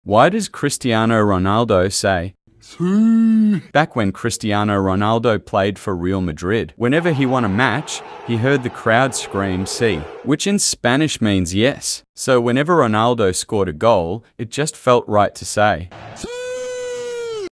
Why does Cristiano Ronaldo say siii? Back when Cristiano Ronaldo played for Real Madrid, whenever he won a match, he heard the crowd scream sí, which in Spanish means yes. So whenever Ronaldo scored a goal, it just felt right to say siii.